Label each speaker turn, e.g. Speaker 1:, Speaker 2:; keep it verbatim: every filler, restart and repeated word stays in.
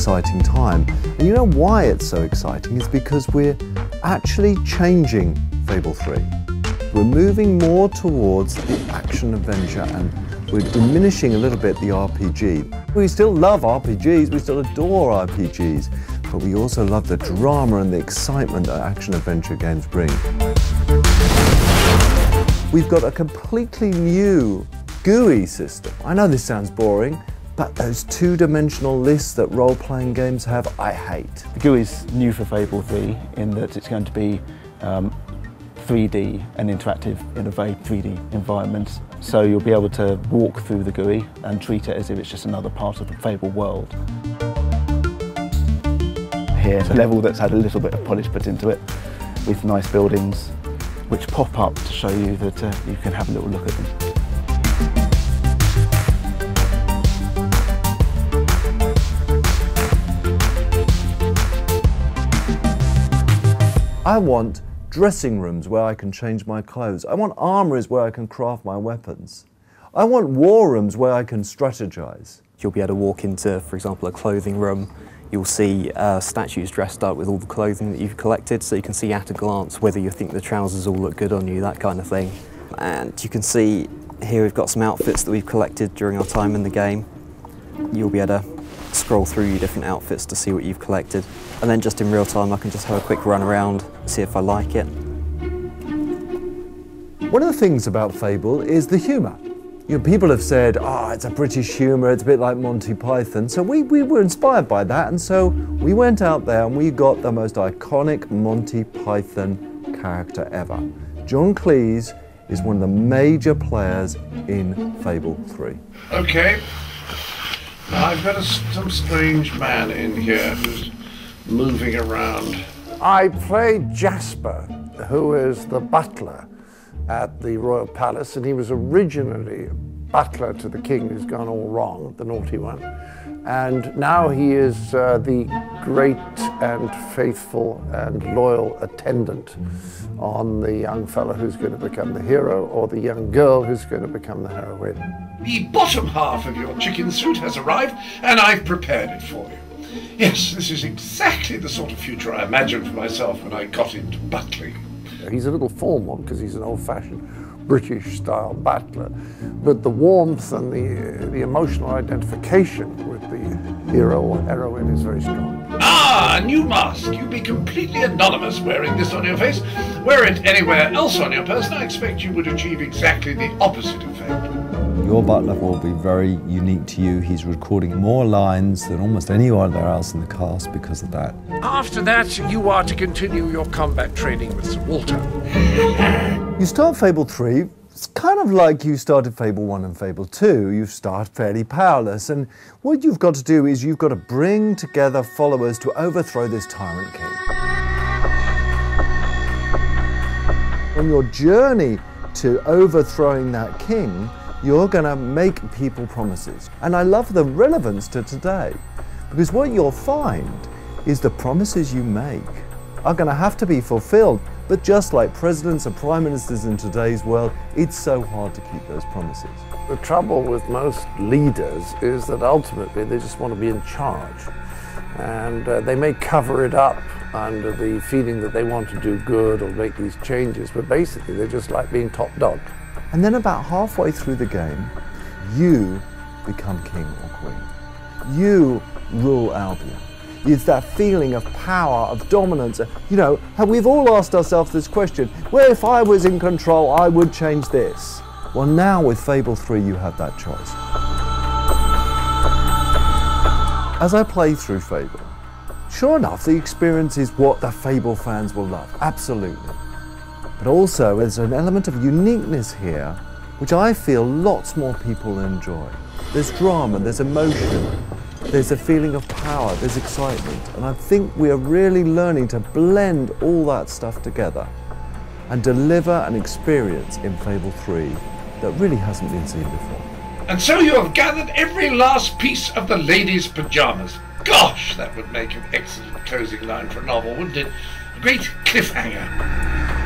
Speaker 1: exciting time. And you know why it's so exciting? It's because we're actually changing Fable three. We're moving more towards the action-adventure and we're diminishing a little bit the R P G. We still love R P Gs, we still adore R P Gs, but we also love the drama and the excitement that action-adventure games bring. We've got a completely new G U I system. I know this sounds boring, but those two-dimensional lists that role-playing games have, I hate.
Speaker 2: The G U I is new for Fable three in that it's going to be um, three D and interactive in a very three D environment. So you'll be able to walk through the G U I and treat it as if it's just another part of the Fable world. Here's a level that's had a little bit of polish put into it with nice buildings which pop up to show you that uh, you can have a little look at them.
Speaker 1: I want dressing rooms where I can change my clothes. I want armories where I can craft my weapons. I want war rooms where I can strategize.
Speaker 3: You'll be able to walk into, for example, a clothing room. You'll see uh, statues dressed up with all the clothing that you've collected, so you can see at a glance whether you think the trousers all look good on you, that kind of thing. And you can see here we've got some outfits that we've collected during our time in the game. You'll be able to scroll through your different outfits to see what you've collected. And then just in real time I can just have a quick run around, see if I like it.
Speaker 1: One of the things about Fable is the humour. You know, people have said, oh, it's a British humour, it's a bit like Monty Python. So we, we were inspired by that, and so we went out there and we got the most iconic Monty Python character ever. John Cleese is one of the major players in Fable three.
Speaker 4: Okay. Now I've got a, some strange man in here who's moving around.
Speaker 5: I played Jasper, who is the butler at the Royal Palace, and he was originally butler to the king who's gone all wrong, the naughty one. And now he is uh, the great and faithful and loyal attendant on the young fellow who's going to become the hero, or the young girl who's going to become the heroine.
Speaker 4: The bottom half of your chicken suit has arrived, and I've prepared it for you. Yes, this is exactly the sort of future I imagined for myself when I got into butling.
Speaker 5: He's a little formal because he's an old-fashioned British-style butler, but the warmth and the, the emotional identification with the hero or heroine is very strong.
Speaker 4: Ah, a new mask! You'd be completely anonymous wearing this on your face. Wear it anywhere else on your person, I expect you would achieve exactly the opposite effect.
Speaker 1: Your butler will be very unique to you. He's recording more lines than almost anyone else in the cast because of that.
Speaker 4: After that, you are to continue your combat training with Sir Walter.
Speaker 1: You start Fable three, it's kind of like you started Fable one and Fable two. You start fairly powerless, and what you've got to do is you've got to bring together followers to overthrow this tyrant king. On your journey to overthrowing that king, you're going to make people promises. And I love the relevance to today, because what you'll find is the promises you make are going to have to be fulfilled. But just like presidents and prime ministers in today's world, it's so hard to keep those promises.
Speaker 5: The trouble with most leaders is that ultimately they just want to be in charge. And uh, they may cover it up under the feeling that they want to do good or make these changes, but basically they just like being top dog.
Speaker 1: And then about halfway through the game, you become king or queen. You rule Albion. It's that feeling of power, of dominance. You know, we've all asked ourselves this question, well, if I was in control, I would change this. Well, now with Fable three, you have that choice. As I play through Fable, sure enough, the experience is what the Fable fans will love, absolutely. But also, there's an element of uniqueness here, which I feel lots more people enjoy. There's drama, there's emotion, there's a feeling of power, there's excitement. And I think we are really learning to blend all that stuff together and deliver an experience in Fable three that really hasn't been seen before.
Speaker 4: And so you have gathered every last piece of the lady's pyjamas. Gosh, that would make an excellent closing line for a novel, wouldn't it? A great cliffhanger.